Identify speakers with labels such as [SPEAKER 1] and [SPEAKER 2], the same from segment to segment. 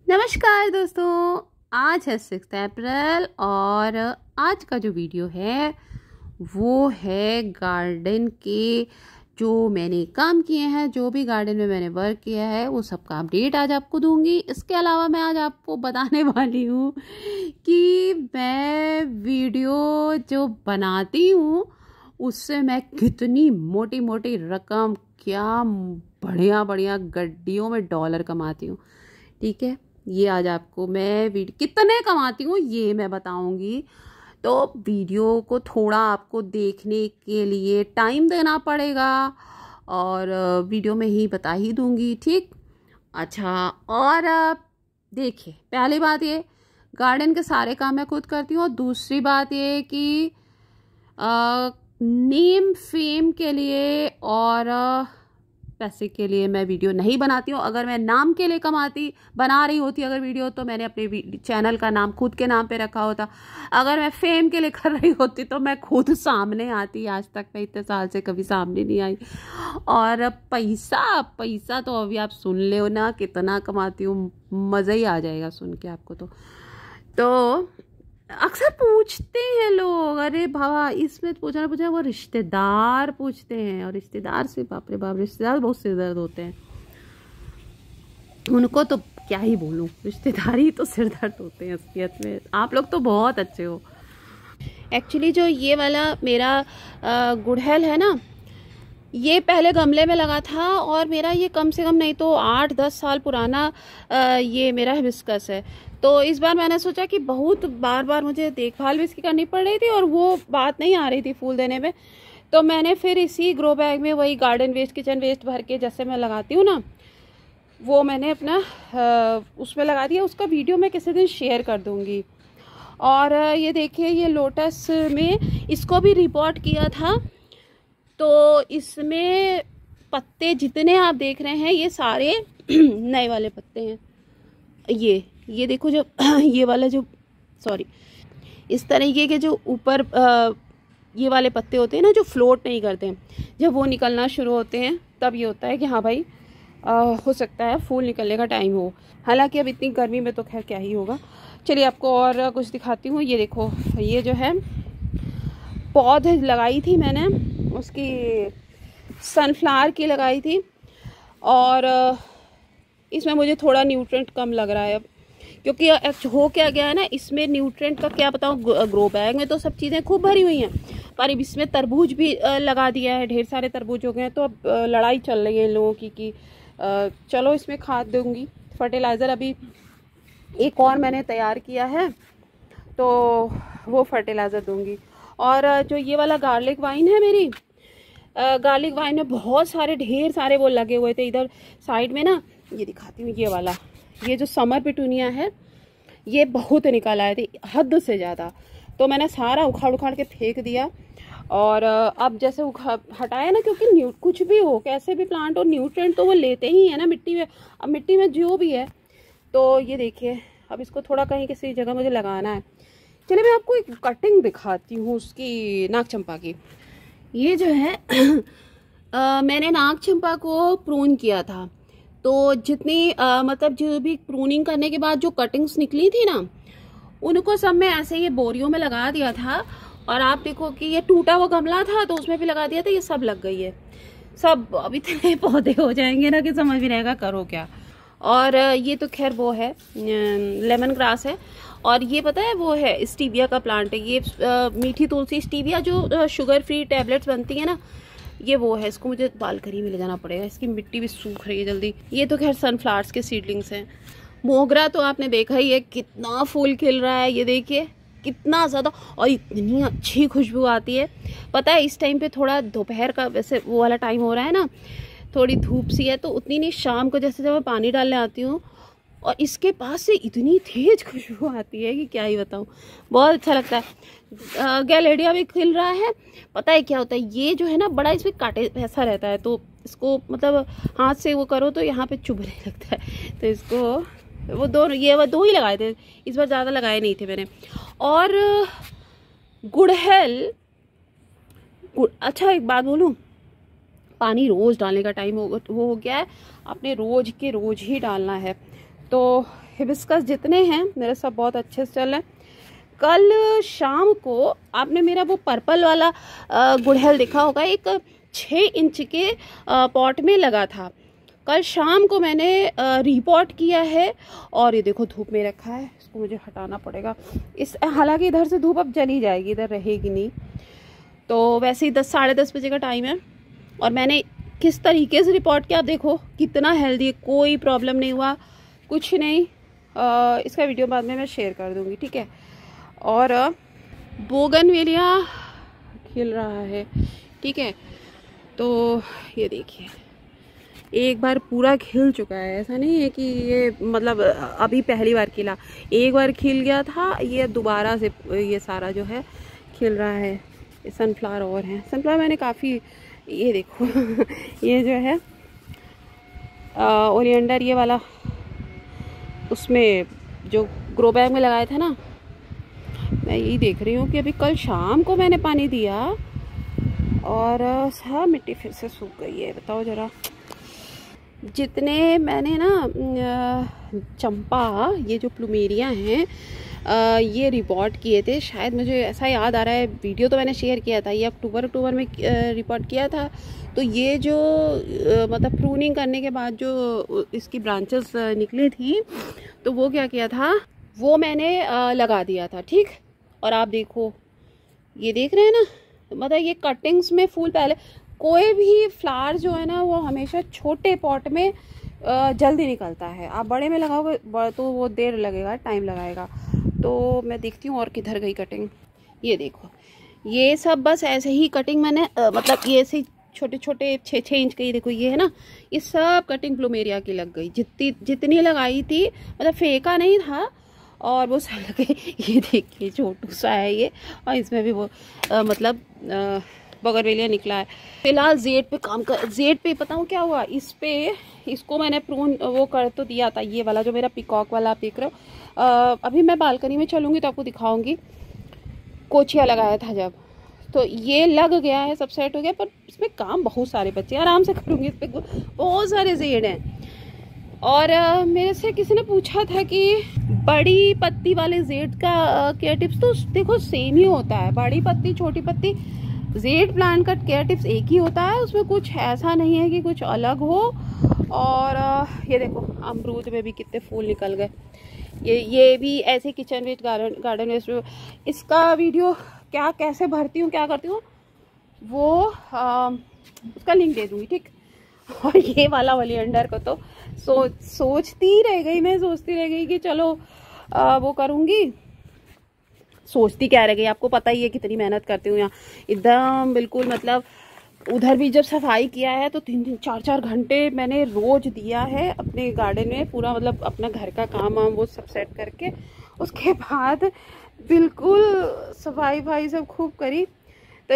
[SPEAKER 1] नमस्कार दोस्तों, आज है 6 अप्रैल और आज का जो वीडियो है वो है गार्डन के जो मैंने काम किए हैं, जो भी गार्डन में मैंने वर्क किया है वो सबका अपडेट आज आपको दूंगी। इसके अलावा मैं आज आपको बताने वाली हूँ कि मैं वीडियो जो बनाती हूँ उससे मैं कितनी मोटी मोटी रकम, क्या बढ़िया बढ़िया गड्डियों में डॉलर कमाती हूँ। ठीक है, ये आज आपको मैं वीडियो कितने कमाती हूँ ये मैं बताऊंगी। तो वीडियो को थोड़ा आपको देखने के लिए टाइम देना पड़ेगा और वीडियो में ही बता ही दूंगी। ठीक, अच्छा, और देखिए, पहली बात ये, गार्डन के सारे काम मैं खुद करती हूँ। और दूसरी बात ये कि नेम फेम के लिए और पैसे के लिए मैं वीडियो नहीं बनाती हूँ। अगर मैं नाम के लिए बना रही होती अगर वीडियो, तो मैंने अपने चैनल का नाम खुद के नाम पे रखा होता। अगर मैं फेम के लिए कर रही होती तो मैं खुद सामने आती। आज तक मैं इतने साल से कभी सामने नहीं आई। और पैसा तो अभी आप सुन ले ना कितना कमाती हूँ, मज़ा ही आ जाएगा सुन के आपको। तो अक्सर पूछते हैं लोग, अरे बाबा इसमें पूछा वो रिश्तेदार पूछते हैं। और रिश्तेदार से बाप रे बाप, रिश्तेदार बहुत सिरदर्द होते हैं। उनको तो क्या ही बोलूं, रिश्तेदारी तो सिरदर्द होते हैं असलियत में। आप लोग तो बहुत अच्छे हो। एक्चुअली जो ये वाला मेरा गुड़हल है ना, ये पहले गमले में लगा था और मेरा ये कम से कम नहीं तो 8-10 साल पुराना ये मेरा हिबिस्कस है। तो इस बार मैंने सोचा कि बहुत बार मुझे देखभाल भी इसकी करनी पड़ रही थी और वो बात नहीं आ रही थी फूल देने में। तो मैंने फिर इसी ग्रो बैग में वही गार्डन वेस्ट, किचन वेस्ट भर के जैसे मैं लगाती हूँ ना, वो मैंने अपना उसमें लगा दिया। उसका वीडियो मैं किसी दिन शेयर कर दूँगी। और ये देखिए, ये लोटस में इसको भी रिपोर्ट किया था। तो इसमें पत्ते जितने आप देख रहे हैं ये सारे नए वाले पत्ते हैं। ये देखो, जो ये वाला जो इस तरीके के जो ऊपर ये वाले पत्ते होते हैं ना, जो फ्लोट नहीं करते हैं, जब वो निकलना शुरू होते हैं तब ये होता है कि हाँ भाई हो सकता है फूल निकलने का टाइम हो। हालांकि अब इतनी गर्मी में तो खैर क्या ही होगा। चलिए आपको और कुछ दिखाती हूँ। ये देखो, ये जो है पौधे लगाई थी मैंने, उसकी सनफ्लावर की लगाई थी। और इसमें मुझे थोड़ा न्यूट्रेंट कम लग रहा है अब, क्योंकि हो क्या गया है ना, इसमें न्यूट्रेंट का क्या बताऊँ। ग्रो बैग में तो सब चीज़ें खूब भरी हुई हैं, पर अब इसमें तरबूज भी लगा दिया है। ढेर सारे तरबूज हो गए हैं। तो अब लड़ाई चल रही है इन लोगों की कि चलो इसमें खाद दूंगी, फर्टिलाइज़र अभी एक और मैंने तैयार किया है तो वो फर्टिलाइज़र दूंगी। और जो ये वाला गार्लिक वाइन है मेरी, गार्लिक वाइन में बहुत सारे ढेर सारे वो लगे हुए थे इधर साइड में ना। ये दिखाती हूँ, ये वाला, ये जो समर पिटूनिया है, ये बहुत निकल आए थे, हद से ज़्यादा। तो मैंने सारा उखाड़ के फेंक दिया। और अब जैसे हटाया ना, क्योंकि कुछ भी हो, कैसे भी प्लांट हो, न्यूट्रिएंट तो वो लेते ही है ना मिट्टी में। अब मिट्टी में जो भी है, तो ये देखिए, अब इसको थोड़ा कहीं किसी जगह मुझे लगाना है। चलिए मैं आपको एक कटिंग दिखाती हूँ उसकी, नाग चंपा की। ये जो है मैंने नाग चंपा को प्रून किया था। तो जितनी मतलब जो भी प्रूनिंग करने के बाद जो कटिंग्स निकली थी ना, उनको सब मैं ऐसे ये बोरियों में लगा दिया था। और आप देखो कि ये टूटा हुआ गमला था तो उसमें भी लगा दिया था। ये सब लग गई है, सब अब इतने पौधे हो जाएंगे ना कि समझ भी रहेगा करो क्या। और ये तो खैर वो है, लेमन ग्रास है। और ये पता है वो है स्टीविया का प्लांट है। ये मीठी तुलसी स्टीविया जो शुगर फ्री टैबलेट्स बनती है ना, ये वो है। इसको मुझे बालकनी में ले जाना पड़ेगा, इसकी मिट्टी भी सूख रही है जल्दी। ये तो खैर सनफ्लावर्स के सीडलिंग्स हैं। मोगरा तो आपने देखा ही है कितना फूल खिल रहा है, ये देखिए कितना ज़्यादा, और इतनी अच्छी खुशबू आती है। पता है इस टाइम पे थोड़ा दोपहर का वैसे वो वाला टाइम हो रहा है ना, थोड़ी धूप सी है, तो उतनी नहीं, शाम को जैसे जब मैं पानी डालने आती हूँ और इसके पास से इतनी तेज खुशबू आती है कि क्या ही बताऊँ, बहुत अच्छा लगता है। गैलेडिया भी खिल रहा है। पता है क्या होता है, ये जो है ना बड़ा इसमें कांटे ऐसा रहता है, तो इसको मतलब हाथ से वो करो तो यहाँ पे चुभने लगता है। तो इसको वो दो ही लगाए थे इस बार, ज़्यादा लगाए नहीं थे मैंने। और गुड़हल अच्छा एक बात बोलूँ, पानी रोज़ डालने का टाइम हो गया है, आपने रोज़ के रोज़ ही डालना है। तो हिबिस्कस जितने हैं मेरे सब बहुत अच्छे से चल रहे हैं। कल शाम को आपने मेरा वो पर्पल वाला गुड़हल देखा होगा, एक 6 इंच के पॉट में लगा था। कल शाम को मैंने रिपॉट किया है और ये देखो धूप में रखा है, इसको मुझे हटाना पड़ेगा। हालांकि इधर से धूप अब चली जाएगी, इधर रहेगी नहीं। तो वैसे ही 10 साढ़े 10 बजे का टाइम है और मैंने किस तरीके से रिपोर्ट किया, आप देखो कितना हेल्दी है, कोई प्रॉब्लम नहीं हुआ, कुछ नहीं। इसका वीडियो बाद में मैं शेयर कर दूंगी, ठीक है। और बोगनवेलिया खिल रहा है, ठीक है। तो ये देखिए एक बार पूरा खिल चुका है, ऐसा नहीं है कि ये मतलब अभी पहली बार खिला, एक बार खिल गया था, ये दोबारा से ये सारा जो है खिल रहा है। ये सनफ्लावर और हैं, सनफ्लावर मैंने काफ़ी, ये देखो ये जो है ओरिएंडर ये वाला उसमें जो ग्रो बैग में लगाया था ना, मैं यही देख रही हूँ कि अभी कल शाम को मैंने पानी दिया और सब मिट्टी फिर से सूख गई है। बताओ ज़रा, जितने मैंने ना चंपा ये जो प्लूमेरिया हैं ये रिपोर्ट किए थे, शायद मुझे ऐसा याद आ रहा है, वीडियो तो मैंने शेयर किया था, ये अक्टूबर में रिपोर्ट किया था। तो ये जो मतलब प्रूनिंग करने के बाद जो इसकी ब्रांचेस निकली थी, तो वो क्या किया था, वो मैंने लगा दिया था, ठीक। और आप देखो, ये देख रहे हैं ना, मतलब ये कटिंग्स में फूल, पहले कोई भी फ्लावर जो है ना वो हमेशा छोटे पॉट में जल्दी निकलता है। आप बड़े में लगाओगे तो वो देर लगेगा, टाइम लगाएगा। तो मैं देखती हूँ और किधर गई कटिंग। ये देखो, ये सब बस ऐसे ही कटिंग मैंने मतलब ये ऐसे छोटे छोटे 6-6 इंच के, ये देखो ये है ना, ये सब कटिंग प्लूमेरिया की लग गई, जितनी लगाई थी, मतलब फेंका नहीं था और वो सब लगे। ये देखिए छोटू सा है ये, और इसमें भी वो मतलब बोगनवेलिया निकला है। फिलहाल जेड पे काम कर, जेड पे बताऊँ क्या हुआ, इस पे इसको मैंने प्रून वो कर तो दिया था, ये वाला जो मेरा पिकॉक वाला आप देख रहे हो। अभी मैं बालकनी में चलूँगी तो आपको दिखाऊंगी, कोचिया लगाया था जब, तो ये लग गया है, सब सेट हो गया, पर इसमें काम बहुत सारे बच्चे, आराम से करूँगी, इस पर बहुत सारे जेड हैं। और मेरे से किसी ने पूछा था कि बड़ी पत्ती वाले जेड का केयर टिप्स, तो देखो सेम ही होता है, बड़ी पत्ती छोटी पत्ती, जेड प्लांट का केयर टिप्स एक ही होता है, उसमें कुछ ऐसा नहीं है कि कुछ अलग हो। और ये देखो अमरूद में भी कितने फूल निकल गए। ये भी ऐसे किचन वेस्ट गार्डन वेस्ट, इसका वीडियो क्या कैसे भरती हूँ क्या करती हूँ वो उसका लिंक दे दूँगी, ठीक। और ये वाला ओलिएंडर को तो सोचती रह गई, मैं सोचती रह गई कि चलो वो करूँगी, सोचती क्या रह गई, आपको पता ही है कितनी मेहनत करती हूँ यहाँ एकदम बिल्कुल। मतलब उधर भी जब सफाई किया है तो 3-3 4-4 घंटे मैंने रोज दिया है अपने गार्डन में, पूरा मतलब अपना घर का काम वाम वो सब सेट करके, उसके बाद बिल्कुल सफाई भाई सब खूब करी। तो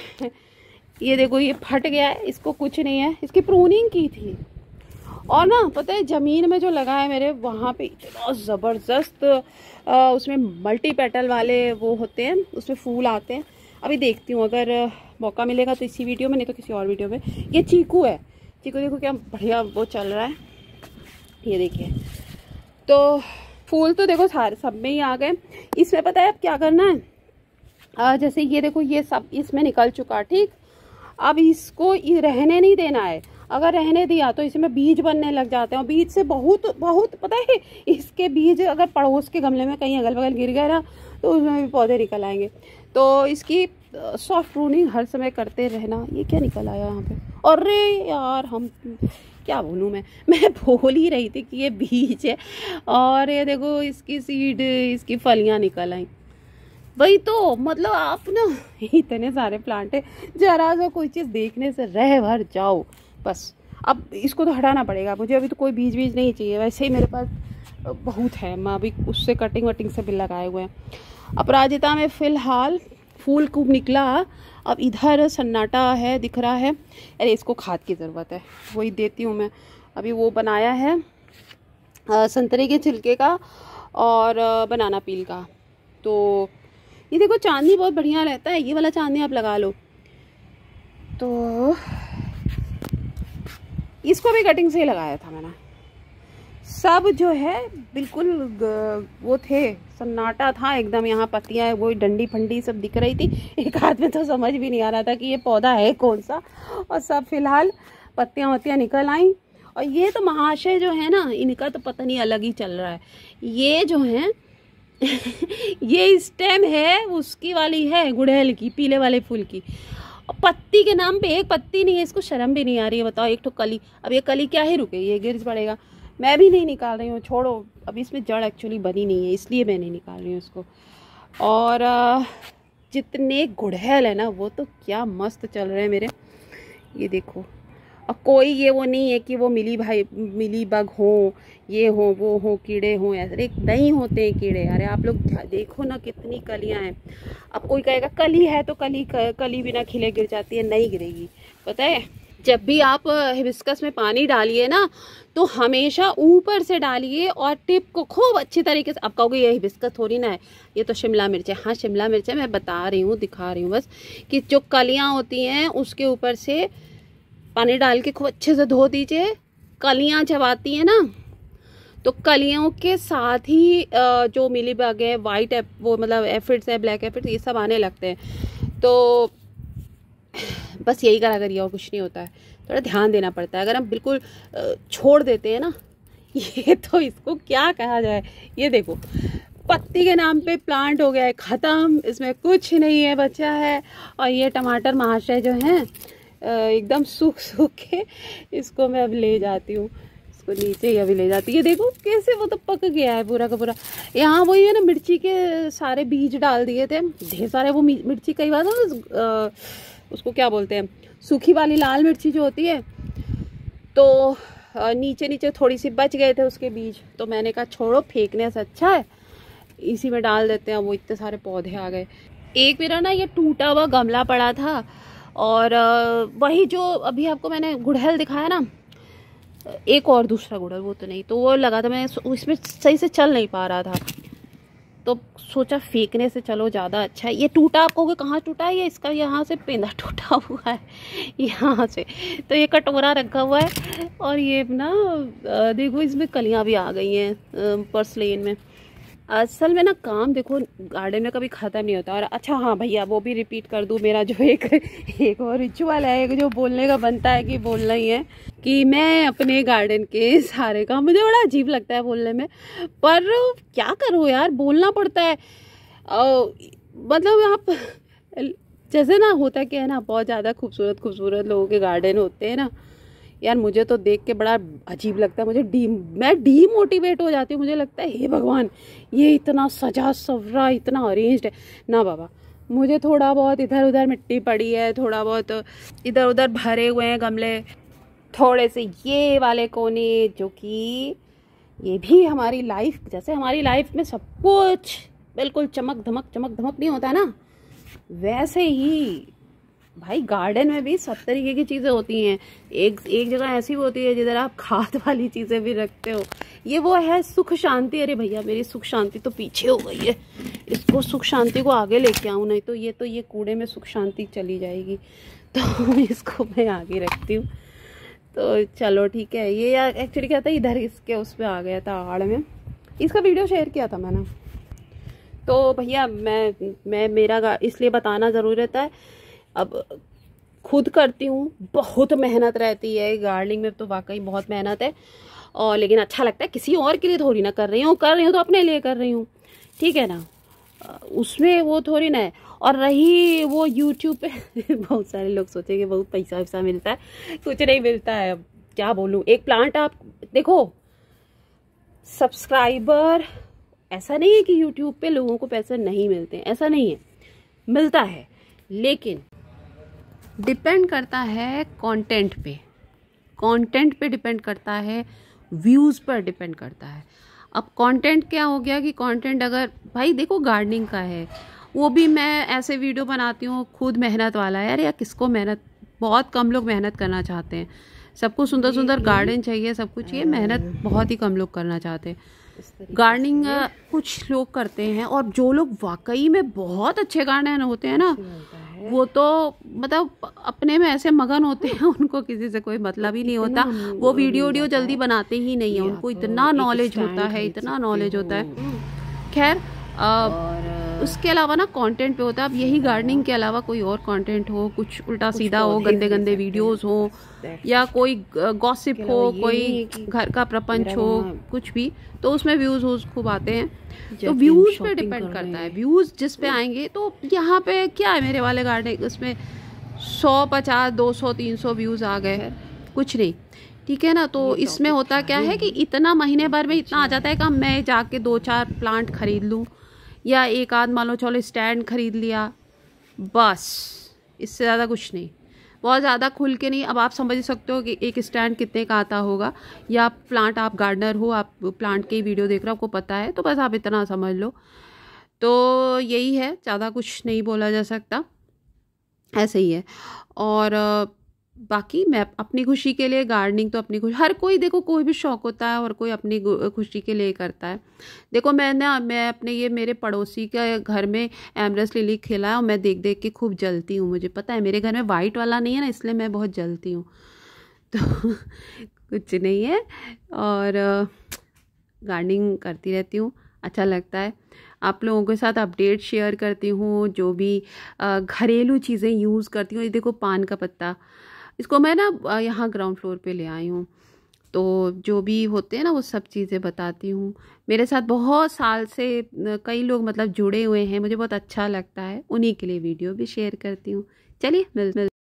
[SPEAKER 1] ये देखो ये फट गया है, इसको कुछ नहीं है, इसकी प्रूनिंग की थी। और ना पता है जमीन में जो लगा है मेरे, वहाँ पे इतना ज़बरदस्त उसमें मल्टी पेटल वाले वो होते हैं, उसमें फूल आते हैं। अभी देखती हूँ अगर मौका मिलेगा तो इसी वीडियो में, नहीं तो किसी और वीडियो में। ये चीकू है, चीकू देखो क्या बढ़िया वो चल रहा है, ये देखिए। तो फूल तो देखो सारे सब में ही आ गए। इसमें पता है अब क्या करना है, जैसे ये देखो ये सब इसमें निकल चुका, ठीक। अब इसको रहने नहीं देना है, अगर रहने दिया तो इसमें बीज बनने लग जाते हैं, और बीज से बहुत पता है, इसके बीज अगर पड़ोस के गमले में कहीं अगल बगल गिर गए ना तो उसमें भी पौधे निकल आएंगे। तो इसकी सॉफ्ट प्रूनिंग हर समय करते रहना। ये क्या निकल आया यहाँ पे, अरे यार हम क्या बोलूँ, मैं बोल ही रही थी कि ये बीज है, और ये देखो इसकी सीड, इसकी फलियाँ निकल आई। वही तो मतलब आप ना इतने सारे प्लांट है, जरा सा कोई चीज़ देखने से रह भर जाओ बस। अब इसको तो हटाना पड़ेगा मुझे, अभी तो कोई बीज नहीं चाहिए, वैसे ही मेरे पास बहुत है, मैं अभी उससे कटिंग वटिंग से भी लगाए हुए हैं। अपराजिता में फ़िलहाल फूल खूब निकला, अब इधर सन्नाटा है दिख रहा है। अरे इसको खाद की ज़रूरत है, वही देती हूँ मैं। अभी वो बनाया है संतरे के छिलके का और बनाना पील का। तो ये देखो चांदनी बहुत बढ़िया रहता है, ये वाला चांदनी आप लगा लो। तो इसको भी कटिंग से ही लगाया था मैंने, सब जो है बिल्कुल वो थे, सन्नाटा था एकदम। यहाँ पत्तियाँ वो डंडी फंडी सब दिख रही थी। एक हाथ में तो समझ भी नहीं आ रहा था कि ये पौधा है कौन सा। और सब फिलहाल पत्तियाँ वत्तियाँ निकल आई। और ये तो महाशय जो है ना, इनका तो पता नहीं अलग ही चल रहा है। ये जो है ये स्टेम है उसकी वाली है, गुड़हल की, पीले वाले फूल की। पत्ती के नाम पे एक पत्ती नहीं है, इसको शर्म भी नहीं आ रही है। बताओ, एक तो कली, अब ये कली क्या ही रुके, ये गिर पड़ेगा। मैं भी नहीं निकाल रही हूँ, छोड़ो। अभी इसमें जड़ एक्चुअली बनी नहीं है, इसलिए मैं नहीं निकाल रही हूँ इसको। और जितने गुड़हल है ना, वो तो क्या मस्त चल रहे हैं मेरे। ये देखो, और कोई ये वो नहीं है कि वो मिली बग हो, ये हो वो हो, कीड़े हों, ऐसे नहीं होते हैं कीड़े। अरे आप लोग देखो ना कितनी कलियां हैं। अब कोई कहेगा कली है तो कली बिना खिले गिर जाती है, नहीं गिरेगी। पता है, जब भी आप हिबिस्कस में पानी डालिए ना, तो हमेशा ऊपर से डालिए और टिप को खूब अच्छी तरीके से। आप कहोगे ये हिबिस्कस थोड़ी ना है, ये तो शिमला मिर्च है। हाँ, शिमला मिर्च है, मैं बता रही हूँ, दिखा रही हूँ बस, कि जो कलियाँ होती हैं उसके ऊपर से पानी डाल के खूब अच्छे से धो दीजिए। कलियां जब आती हैं ना, तो कलियों के साथ ही जो मिली बग है, वाइट वो मतलब एफिड्स है, ब्लैक एफिड्स, ये सब आने लगते हैं। तो बस यही करा करिए, और कुछ नहीं होता है। थोड़ा ध्यान देना पड़ता है। अगर हम बिल्कुल छोड़ देते हैं ना, ये तो इसको क्या कहा जाए। ये देखो, पत्ती के नाम पे प्लांट हो गया है ख़त्म, इसमें कुछ नहीं है बचा है। और ये टमाटर महाशय जो हैं एकदम सूख के, इसको मैं अब ले जाती हूँ, इसको नीचे ही अभी ले जाती हूँ। ये देखो कैसे वो तो पक गया है पूरा का पूरा। यहाँ वही है ना, मिर्ची के सारे बीज डाल दिए थे ढेर सारे। वो मिर्ची कई बार ना उसको क्या बोलते हैं, सूखी वाली लाल मिर्ची जो होती है, तो नीचे थोड़ी सी बच गए थे उसके बीज। तो मैंने कहा छोड़ो, फेंकने से अच्छा है इसी में डाल देते हैं। वो इतने सारे पौधे आ गए। एक मेरा ना ये टूटा हुआ गमला पड़ा था, और वही जो अभी आपको मैंने गुड़हल दिखाया ना, एक और दूसरा गुड़हल, वो तो नहीं, तो वो लगा था, मैं इसमें सही से चल नहीं पा रहा था, तो सोचा फेंकने से चलो ज़्यादा अच्छा है। ये टूटा, आप कहोगे कहाँ टूटा है, ये इसका यहाँ से पेंदा टूटा हुआ है, यहाँ से। तो ये कटोरा रखा हुआ है, और ये ना देखो इसमें कलियाँ भी आ गई हैं पर्सलेन में। असल में ना काम देखो गार्डन में कभी ख़त्म नहीं होता। और अच्छा हाँ भैया, वो भी रिपीट कर दूँ, मेरा जो एक और रिचुअल है, एक जो बोलने का बनता है कि बोलना ही है, कि मैं अपने गार्डन के सारे काम, मुझे बड़ा अजीब लगता है बोलने में, पर क्या करूँ यार, बोलना पड़ता है। मतलब आप जैसे ना होता क्या है ना, बहुत ज़्यादा खूबसूरत लोगों के गार्डन होते हैं ना यार, मुझे तो देख के बड़ा अजीब लगता है। मैं डीमोटिवेट हो जाती हूँ। मुझे लगता है हे भगवान, ये इतना सजा सवरा, इतना अरेंज्ड है ना बाबा। मुझे थोड़ा बहुत इधर उधर मिट्टी पड़ी है, थोड़ा बहुत इधर उधर भरे हुए हैं गमले, थोड़े से ये वाले कोने, जो कि ये भी हमारी लाइफ, जैसे हमारी लाइफ में सब कुछ बिल्कुल चमक धमक नहीं होता ना, वैसे ही भाई गार्डन में भी सब तरीके की चीज़ें होती हैं। एक जगह ऐसी भी होती है जिधर आप खाद वाली चीज़ें भी रखते हो। ये वो है सुख शांति। अरे भैया, मेरी सुख शांति तो पीछे हो गई है, इसको सुख शांति को आगे लेके आऊँ, नहीं तो ये कूड़े में सुख शांति चली जाएगी। तो इसको मैं आगे रखती हूँ। तो चलो ठीक है। ये एक्चुअली क्या था, इधर इसके उस पर आ गया था आड़ में, इसका वीडियो शेयर किया था मैंने। तो भैया मैं मेरा इसलिए बताना ज़रूरी रहता है। अब खुद करती हूँ, बहुत मेहनत रहती है गार्डनिंग में, तो वाकई बहुत मेहनत है, और लेकिन अच्छा लगता है। किसी और के लिए थोड़ी ना कर रही हूँ तो अपने लिए कर रही हूँ, ठीक है ना, उसमें वो थोड़ी ना है। और रही वो यूट्यूब पे बहुत सारे लोग सोचेंगे बहुत पैसा मिलता है, कुछ नहीं मिलता है। अब क्या बोलूँ, एक प्लांट आप देखो, सब्सक्राइबर, ऐसा नहीं है कि यूट्यूब पे लोगों को पैसे नहीं मिलते, ऐसा नहीं है, मिलता है, लेकिन डिपेंड करता है कंटेंट पे डिपेंड करता है, व्यूज़ पर डिपेंड करता है। अब कंटेंट क्या हो गया कि कंटेंट अगर भाई देखो गार्डनिंग का है, वो भी मैं ऐसे वीडियो बनाती हूँ, खुद मेहनत वाला है। अरे यार, किसको मेहनत, बहुत कम लोग मेहनत करना चाहते हैं। सबको सुंदर गार्डन चाहिए, सब कुछ चाहिए, मेहनत बहुत ही कम लोग करना चाहते हैं। गार्डनिंग कुछ लोग करते हैं, और जो लोग वाकई में बहुत अच्छे गार्डनर होते हैं ना, वो तो मतलब अपने में ऐसे मगन होते हैं, उनको किसी से कोई मतलब ही नहीं होता। वो वीडियो जल्दी बनाते ही नहीं है, उनको इतना नॉलेज होता है, इतना नॉलेज होता है। खैर उसके अलावा ना कंटेंट पे होता है। अब यही गार्डनिंग के अलावा कोई और कंटेंट हो, कुछ उल्टा सीधा हो, गंदे गंदे वीडियोस हो, या कोई गॉसिप हो, कोई घर का प्रपंच हो, कुछ भी, तो उसमें व्यूज खूब आते हैं। तो व्यूज पे डिपेंड करता है, व्यूज जिस पे आएंगे। तो यहाँ पे क्या है, मेरे वाले गार्डन उसमें 100, 50, 200, 300 व्यूज आ गए, कुछ नहीं, ठीक है ना। तो इसमें होता क्या है कि इतना महीने भर में इतना आ जाता है कि मैं जाके 2-4 प्लांट खरीद लूँ, या एक आध मान लो चलो स्टैंड खरीद लिया, बस, इससे ज़्यादा कुछ नहीं, बहुत ज़्यादा खुल के नहीं। अब आप समझ सकते हो कि एक स्टैंड कितने का आता होगा, या प्लांट, आप गार्डनर हो, आप प्लांट की वीडियो देख रहे हो, आपको पता है, तो बस आप इतना समझ लो। तो यही है, ज़्यादा कुछ नहीं बोला जा सकता, ऐसे ही है। और बाकी मैं अपनी खुशी के लिए, गार्डनिंग तो अपनी खुशी, हर कोई देखो, कोई भी शौक होता है और कोई अपनी खुशी के लिए करता है। देखो मैं अपने ये मेरे पड़ोसी के घर में एमरस लिली खिला है, और मैं देख देख के खूब जलती हूँ। मुझे पता है मेरे घर में वाइट वाला नहीं है ना, इसलिए मैं बहुत जलती हूँ। तो कुछ नहीं है, और गार्डनिंग करती रहती हूँ, अच्छा लगता है। आप लोगों के साथ अपडेट शेयर करती हूँ, जो भी घरेलू चीज़ें यूज़ करती हूँ। ये देखो पान का पत्ता, इसको मैं ना यहाँ ग्राउंड फ्लोर पे ले आई हूँ, तो जो भी होते हैं ना वो सब चीज़ें बताती हूँ। मेरे साथ बहुत साल से कई लोग मतलब जुड़े हुए हैं, मुझे बहुत अच्छा लगता है, उन्हीं के लिए वीडियो भी शेयर करती हूँ। चलिए मिल